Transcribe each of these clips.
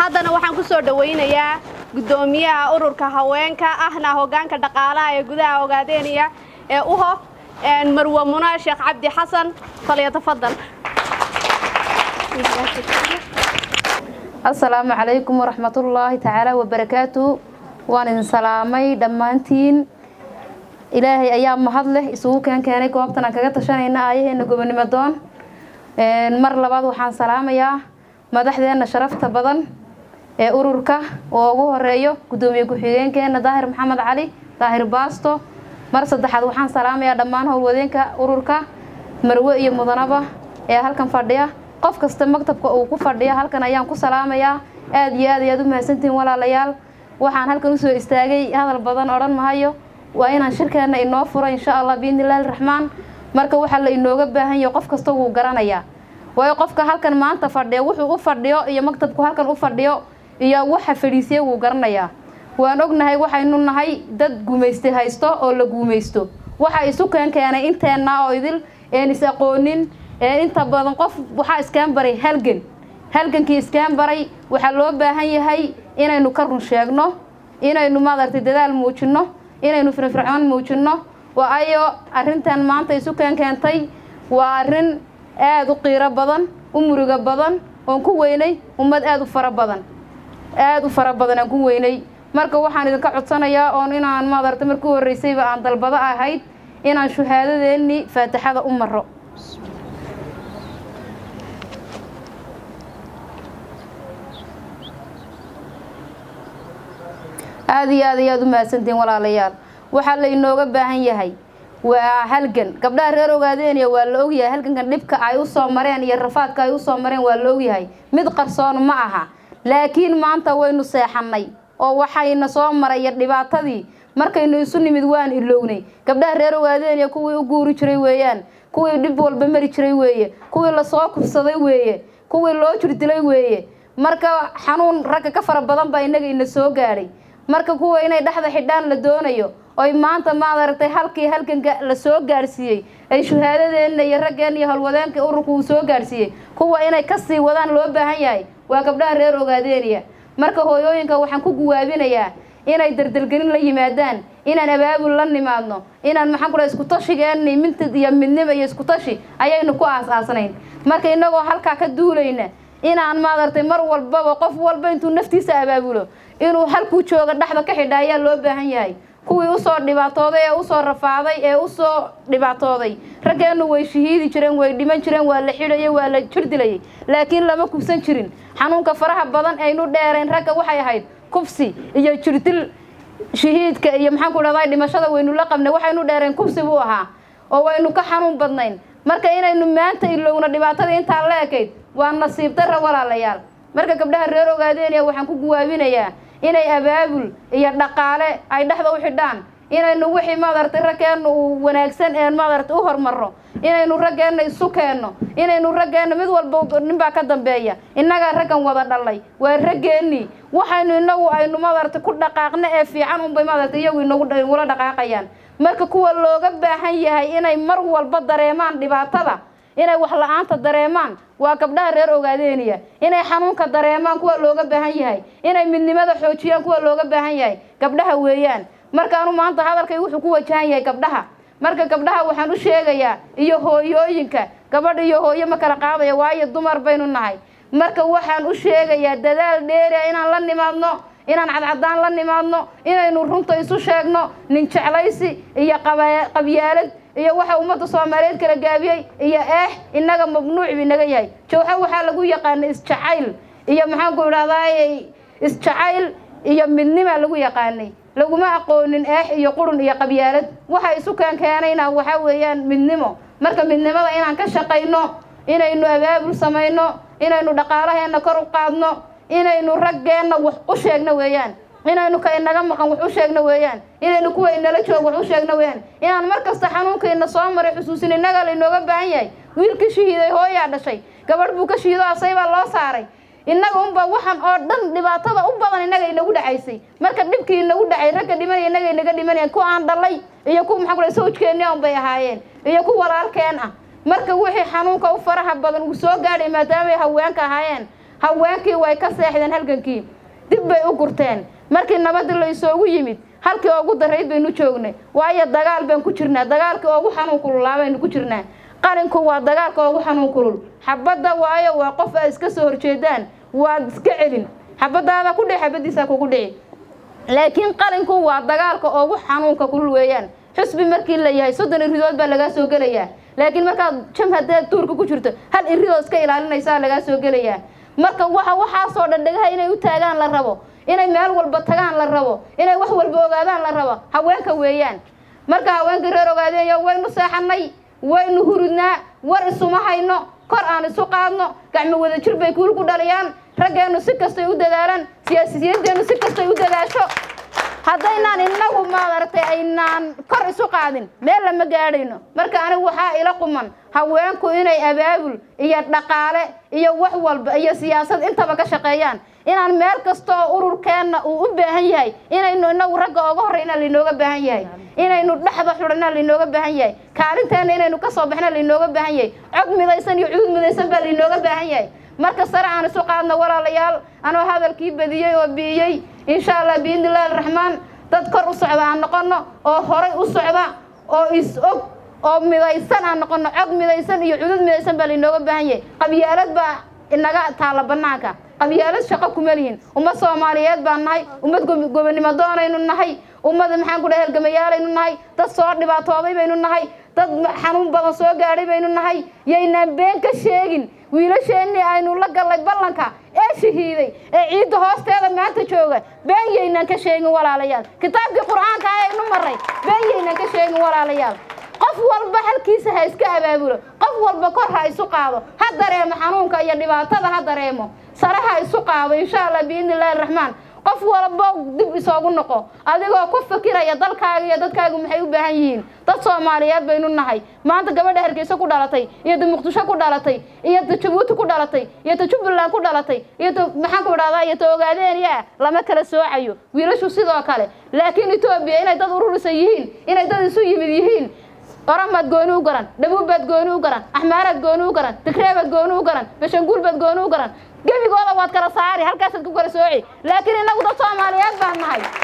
haddana waxaan ku soo dhaweynayaa gudoomiyaha ururka haweenka ahna hoggaanka dhaqaalaha ee gudaha OGADENIA ee uho marwo munaa sheekh cabdi xasan falyatafadal. السلام عليكم ورحمة الله تعالى وبركاته. وأنا سلامي دمانتين إلهي أيام مهضله يسوق كان قوابتنا كجت شانينا أيه إنه قبل مدون مر لبعض وحن سلام يا مدحنا شرفت بدن أوروركا وأبوه الرئيو قدومي كحيين كان ظاهر محمد علي ظاهر باستو مر صدق حد وحن سلام يا دمان هو ودينك أوروركا مروي مضنبة يا هل كان فرديا قف كست مكتب أو كفرديا هل كان أيام كسلام يا أدي دوما سنتين ولا ليال وحن هل كانوا استاجي هذا البدن أرن مهايو وأنا شركة إنه فرا إن شاء الله بإذن الله الرحمن مركب وحلا إنه جبه هي قف كستو جرانيا ويقف كهل كان ما أنت فرديا وحو فرديا يا مكتب كهل كان فرديا يا وح فريسيا وجرانيا ونقول هاي وح إنه هاي دد جوميستي هايستو أو لجوميستو وح يسوق كان أنت ناويدل يعني ساقونين أنت بدن قف وح إسكان بري هلجن كي إسكان بري وحلو بهاي هاي إنا إنه كرن شجنه إنا إنه ما درت دلال موجنه إنا إنه فرعون موجنه وأيو أرنتان ما أنت يسوق كان تي وأرن aad u qiiro badan u muruga badan oo ku weynay ummad aad u fara badan aan ku weynay marka waxaan idinka codsanayaa oo inaan maadarta markii horeysayba aan dalbada ahayd inaan shahaadadeeni faatixada u maro aad u mahadsantiin walaalayaal waxa la inooga baahan yahay وهلجن قبل رير OGADENIA ولا أوجيه هلجن كان لبك عيوص مرين يرفعت كعيوص مرين ولا أوجيه مد قرصان معها لكن ما أنت وين صيحني أو وحين صام مريء اللبعت هذه مركي إنه يسني مدوان اللوني قبل رير OGADENIA كوي وجوري شريويان كوي دبول بمري شريويه كوي لصاق بصديويه كوي لوجر تلويه مركا حنون رك كفر بدن بينك إنه سوقاري مركا كوي إنه دحض حدان لدونيو أي ما أنت ما درت هلكن لسوق جارسية أي شهادة إن يرجعني هالودان كأوركو سوق جارسية هو إنا كسي ودان لو بهاي وقبل رير OGADENIA مركه هويوينكا وحن كجوابين يا إنا يدردلجين لي مادان إنا نباب لنا مادنا إنا المحكمة يسكتشي جاني من تدي من نبى يسكتشي أيه نكو أساسنين مركه إنه هلكا كدولينا إنا عن ما درت مر والباب وقف والبنت نفتي سأبابله إنه هلكو شو قد نحن كحدايا لو بهاي kuwii u soo dhibaatooday ee u soo rafaaday ee u soo dhibaatooday raggeenu way shahiidi jireen way dhiman jireen waa la xidhayay waa la jirdilay laakiin lama kubsan jirin xanuunka faraha badan aynu dheereen ragga waxay ahayd kubsi iyo jirdil shahiidka iyo maxaan ku dhahday dhimashada waynu la qabnay waxaynu dheereen kubsi buu ahaa oo waynu ka xanuun badnayn marka inaynu maanta ilowna dhibaatada inta la ekeyd waa nasiib darro walaalayaal marka gabdhaha reer OGADENIA waxaan ku guwaabinayaa inay abaabul iyo dhaqaale ay dhaxda u xidhaan inaynu wixii maadartay raggeena uu wanaagsan ee maadartay u hormaro inaynu raggeena isu keeno inaynu raggeena mid walba ninba ka dambeeya inaga raggan wada dhalay waa raggeeni waxaynu inagu aynu maadartay ku dhaqaaqna ee fiican un bay maadartay iyagu inagu wala dhaqaaqayaan marka kuwa looga baahan yahay inay mar walba dareemaan dhibaatada inay wax la'aanta dareemaan waa gabdhaha reer OGADENIA inay xanuunka dareemaan kuwa looga baahan yahay inay midnimada xoojiyaan kuwa looga baahan yahay gabdhaha weeyaan marka aanu maanta hadalkay wuxuu ku wajahan yahay gabdhaha marka gabdhaha waxaan u sheegayaa iyo hooyooyinka gabadh iyo hooyo ma kala qaadaya waayo dumar baynu nahay marka waxaan u sheegayaa dadaal dheer inaan la nimaadno inaan cadcadaan la nimaadno inaynu runta isu sheegno nin jeclaysi iyo qabyaalad iyo waxa ummadda Soomaaliyeed kala gaabiyay iyo inaga mamnuuc binaga yahay jooxa waxa lagu yaqaan isjacayl iyo maxaan ku raadayay isjacayl iyo midnimo lagu yaqaanay laguma aqoonin iyo qurun iyo qabyaalad waxa isu keenayna waxa weeyaan midnimo marka midnimada inaan ka shaqeyno inaynu abaabul sameeyno inaynu dhaqaalaheena kor u qaadno inaynu raggeena wax u sheegno weeyaan inaynu ka inaga maqan wax u sheegno weeyaan inaynu kuwa inala joog wax u sheegno weeyaan inaan markasta xanuunkeena soo maray xusuusin inaga la inooga baahan yahay wiilkii shahiiday hooyaa dhashay gabadh buu ka shahiido asay baa loo saaray inaga unba waxan oo dhan dhibaatada u badan inaga inagu dhacaysay marka dhibkii inagu dhacay ragga dhiman inaga inaga dhimanayaan ku aan dhalay iyo ku maxaa kula sawjkeena un bay ahaayeen iyo ku walaalkeen ah marka wixii xanuunka u faraha badan uu soo gaaray maadaama ay haweenka ahaayeen haweenkii way ka seexdeen halgankii dib bay u gurteen markii nabad la isoogu yimid halkii ugu dareyd baynu joognay waayo dagaal baan ku jirnaa dagaalkii ugu xanuun kululaa baynu ku jirnaa qalinku waa dagaalka ugu xanuun kulul xabada waayo waa qof ay iska soo horjeedaan waa iska celin xabadaada ku dhix xabadiisa kugu dhici laakiin qalinku waa dagaalka ugu xanuunka kulul weeyaan xisbi markii la yahay 30 iridood baa laga soo gelayaa laakiin marka jamhada tuurka ku jirto hal iridood iska ilaalinaysa laga soo gelayaa marka waxa soo dhandagaha inay u taagaan la rabo inay meel walba tagaan la rabo inay wax walba ogaadaan la rabo haweenka weeyaan marka haweenka reer ogaadeen waynu saaxanay waynu hurudnaa war isuma hayno kor aan isu qaadno gacmo wada jir bay ku dhaliyaan raggeenu si kasta u dadaalaan siyaasiyiinteenu si kasta u dadaasho haddaynaan inagu maadartay aynaan kor isu qaadin meel lama gaadhayno marka anigu waxaa ila quman haweenku inay abaabul iyo dhaqaale iyo wax walba iyo siyaasad intaba ka shaqeeyaan inaan meel kasto ururkeena uu u baahan yahay inaynu inagu ragga uga horeyna linooga baahan yahay inaynu dhaxda xurana linooga baahan yahay kaalinteena inaynu ka soo baxna linooga baahan yahay cod midaysan iyo cuud midaysan baa linooga baahan yahay marka sare aan isu qaadno walaalayaal anoo hadalkii badiyay oo biyay insha Allah biidnillaahi raxmaan dad kor u socda aan noqono oo horay u socda oo is og oo midaysan aan noqono cod midaysan iyo cuud midaysan baa linooga baahan yahay qabyaalad baa inaga taala banaanka qabyaalad shaqo kuma lihin umma Soomaaliyeed baan nahay ummad gobonimo doonaynu nahay ummad maxaan ku dhahay halgamayaalaynu nahay dad soo dhibaatooday baynu nahay dad xanuun badan soo gaaray baynu nahay yaynaan been ka sheegin wiilasheennii aynu la galay ballanka ee shahiiday ee ciidda hoosteeda maanta jooga been yaynaan ka sheegin walaalayaal kitaabkii quraanka aynu maray been yaynaan ka sheegin walaalayaal qof walba halkiisa ha iska abaabulo qof walba kor ha isu qaado ha dareemo xanuunka iyo dhibaatada ha dareemo sare ha isu qaado insha Allah biidnillaahi raxmaan qof walba dib isoogu noqo adigoo ku fikiraya dalkaaga iyo dadkaagu maxay u baahan yihiin dad Soomaaliyeed baynu nahay maanta gabadha Hargeysa ku dhalatay iyo Muqdisho ku dhalatay iyo Jabuuti ku dhalatay iyo Jubbaland ku dhalatay iyo maxaan ku dhahdaa iyo Ogaadeniya lama kala soocayo wiilashu sidoo kale laakiin Itoobiya inay dad ururisan yihiin inay dad isu yimid yihiin oromad gooni u garan dhabuubad gooni u garan axmaarad gooni u garan tikreebad gooni u garan bashanguulbad gooni u garan gebigooda waad kala saari halkaas ku kala sooci laakiin inagu dad Soomaaliyeed baan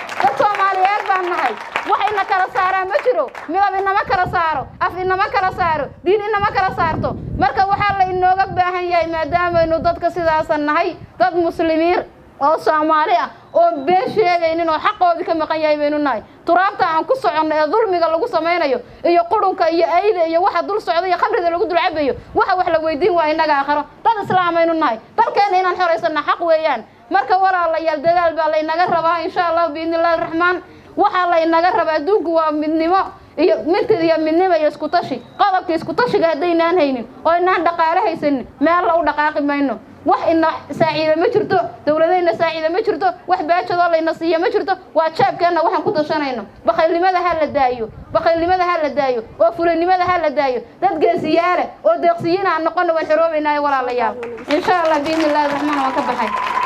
nahay waxayna kala saaraan ma jiro midab inama kala saaro af inama kala saaro diin inama kala saarto marka waxa la inooga baahan yahay maadaama aynu dadka sidaas nahay dad muslimiin oo Soomaali ah oo been sheegaynin oo xaqoodi ka maqan yahay baynu nahay turaabta aan ku socono ee dulmiga lagu sameeyo iyo qurunka iyo ayda iyo waxa dul socdo iyo khamrida lagu dul cabayo waxa wax la weydiin waa inaga aakhiro dad islaamaynu nahay dalkeena inaan xoreysana xaq weeyaan marka walaalayaal dadaal baa la inaga rabaa insha Allah biidnillaahi raxmaan waxa la inaga rabaa adduunku waa midnimo iyo midnimo iyo isku tashi qodobka isku tashiga hadaynaan haynin oo inaan dhaqaale haysan meel la u dhaqaaqi mayno wax ina saaciido ma jirto dawladayna saaciido ma jirto wax baajado la ina siiyo ma jirto waa jaabkeena waxaan ku tashanayno bakhaylnimada ha la daayo oo fulinimada ha la daayo dad geesiyaale oo deeqsiyiin aan noqono waan xoroobaynaa walaalayaal insha Allah biidnillaahi raxmaan waan ka baxay